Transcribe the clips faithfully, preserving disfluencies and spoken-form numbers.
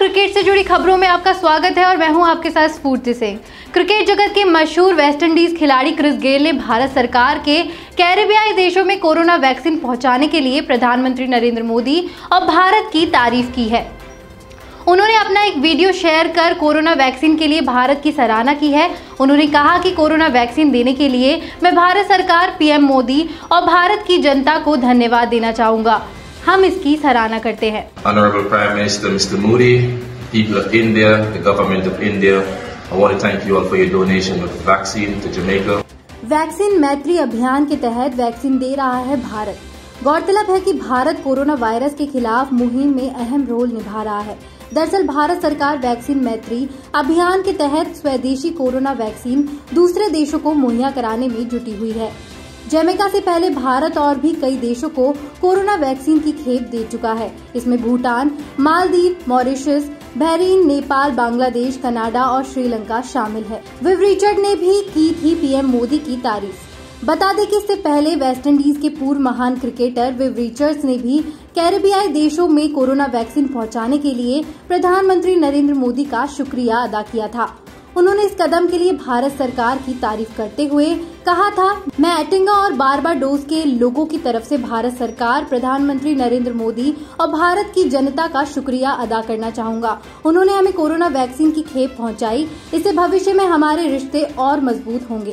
Cricket से जुड़ी खबरों में आपका स्वागत है और मैं हूं आपके साथ स्फूर्ति सिंह। क्रिकेट जगत के मशहूर वेस्टइंडीज खिलाड़ी क्रिस गेल ने भारत सरकार के कैरेबियाई देशों में कोरोना वैक्सीन पहुंचाने के लिए प्रधानमंत्री नरेंद्र मोदी और भारत की तारीफ की है। उन्होंने अपना एक वीडियो शेयर कर कोरोना वैक्सीन के लिए भारत की सराहना की है। उन्होंने कहा कि कोरोना वैक्सीन देने के लिए मैं भारत सरकार, पीएम मोदी और भारत की जनता को धन्यवाद देना चाहूंगा। हम इसकी सराहना करते हैं। Honorable Prime Minister Mister Modi, people of India, the government of India, I want to thank you all for your donation of vaccine to Jamaica. Vaccine Maitri अभियान के तहत वैक्सीन दे रहा है भारत। गौरतलब है कि भारत कोरोना वायरस के खिलाफ मुहिम में अहम रोल निभा रहा है। दरअसल भारत सरकार वैक्सीन मैत्री अभियान के तहत स्वदेशी कोरोना वैक्सीन दूसरे देशों को मुहैया कराने में जुटी हुई है। जमैका से पहले भारत और भी कई देशों को कोरोना वैक्सीन की खेप दे चुका है। इसमें Bhutan, Maldives, Mauritius, Bahrain, Nepal, Bangladesh, Canada और श्रीलंका शामिल है। विव रिचर्ड ने भी की थी पीएम मोदी की तारीफ। बता दें कि इससे पहले वेस्टइंडीज के पूर्व महान क्रिकेटर विव रिचर्ड्स ने भी कैरेबियाई देशों में कोरोना वैक्सीन पहुंचाने के लिए प्रधानमंत्री नरेंद्र मोदी का शुक्रिया अदा किया था। उन्होंने इस कदम के लिए भारत सरकार की तारीफ करते हुए कहा था, मैं एटिंगा और बारबाडोस के लोगों की तरफ से भारत सरकार, प्रधानमंत्री नरेंद्र मोदी और भारत की जनता का शुक्रिया अदा करना चाहूंगा। उन्होंने हमें कोरोना वैक्सीन की खेप पहुंचाई। इससे भविष्य में हमारे रिश्ते और मजबूत होंगे।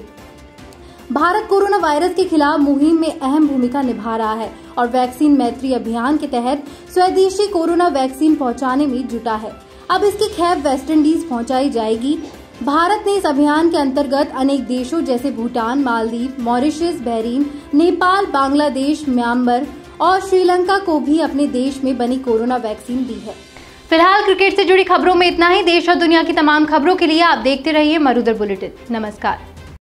भारत कोरोना वायरस के खिलाफ मुहिम में अहम भूमिका निभा रहा है और वैक्सीन मैत्री अभियान के तहत स्वदेशी कोरोना वैक्सीन पहुंचाने में जुटा है। अब इसकी खेप वेस्टइंडीज पहुंचाई जाएगी। भारत ने इस अभियान के अंतर्गत अनेक देशों जैसे Bhutan, Maldives, Mauritius, Bahrain, Nepal, Bangladesh, Myanmar और श्रीलंका को भी अपने देश में बनी कोरोना वैक्सीन दी है। फिलहाल क्रिकेट से जुड़ी खबरों में इतना ही। देश और दुनिया की तमाम खबरों के लिए आप देखते रहिए मरुधर बुलेटिन। नमस्कार।